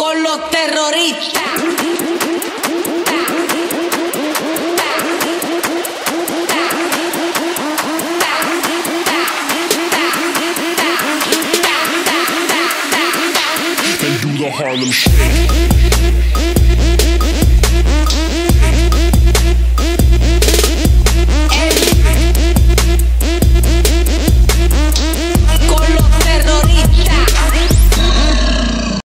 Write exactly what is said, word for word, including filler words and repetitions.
con los terroristas. And do the Harlem Shake. El